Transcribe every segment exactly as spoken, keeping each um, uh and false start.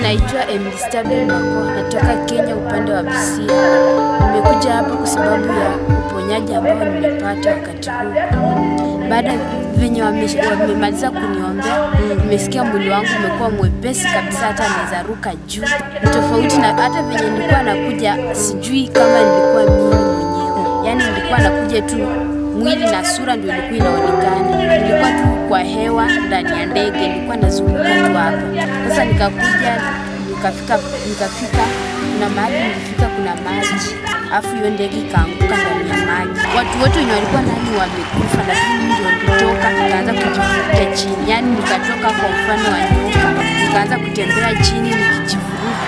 naitwa Stable Mako, natoka Kenya upande wa Busia. Nimekuja hapa kwa sababu ya uponyaji ambao nimepata wakati huu. Baada venye wamemaliza kuniombea, nimesikia mwili wangu umekuwa mwepesi kabisa, hata naweza ruka juu. Ni tofauti na hata venye nilikuwa nakuja, sijui kama nilikuwa mimi mwenyewe. Yaani nilikuwa nakuja tu mwili na sura ndio ilikuwa inaonekana. Nilikuwa tu kwa hewa ndani ya ndege, nilikuwa nazunguka tu hapa. Sasa nikakuja nikafika nikafika kuna mahali nilifika kuna maji. Afu hiyo ndege ikaanguka ndani ya maji. Watu wote wenye walikuwa ndani wamekufa, lakini mimi ndio nilitoka nikaanza kujivuruta chini. Yaani nikatoka kwa mfano wa nyoka, nikaanza kutembea chini nikijivuruta,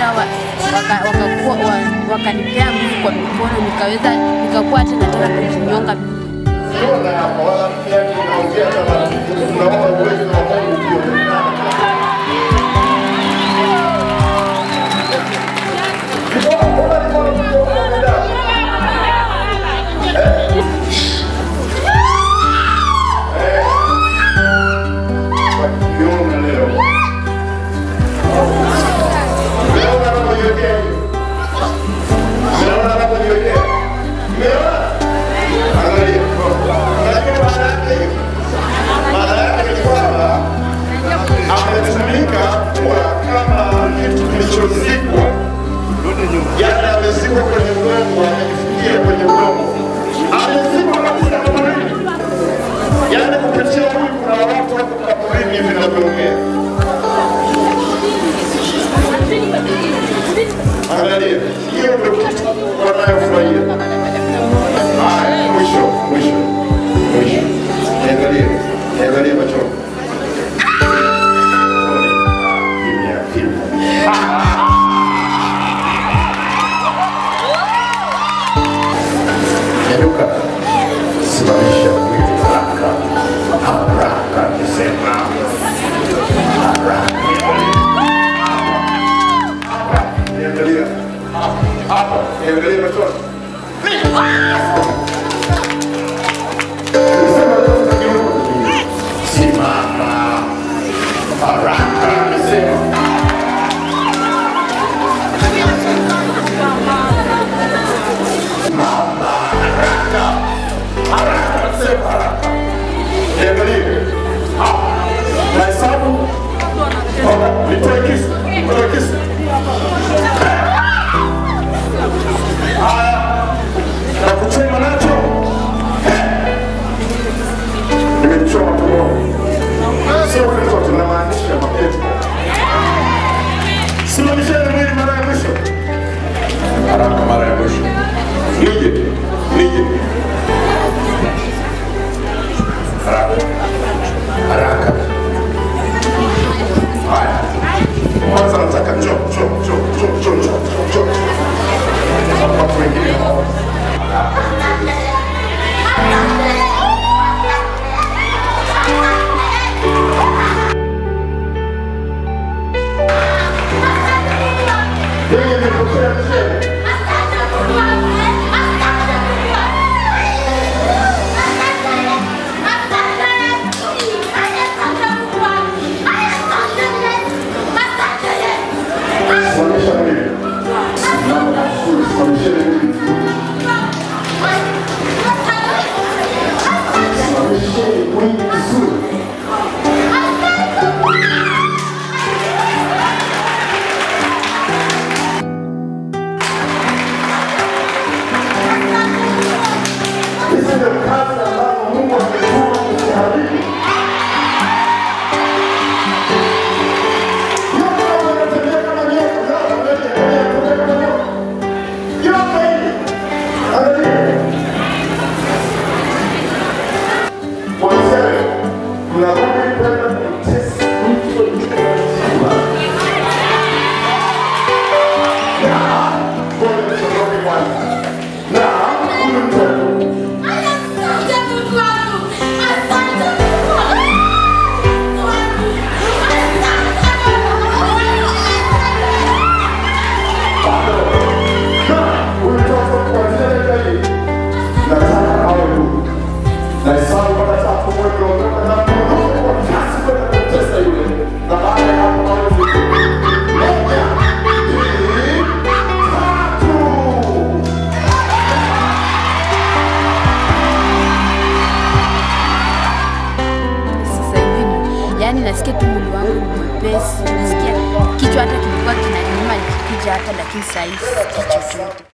wakakuwa wakanipea nguvu kwa mikono, nikaweza nikakuwa hata nataka kujinyonga. Now, yani nasikia tu mwili wangu ni mwepesi, nasikia kichwa hata kilikuwa kinaniuma nikikuja hata, lakini sasa hivi kichwa chochote.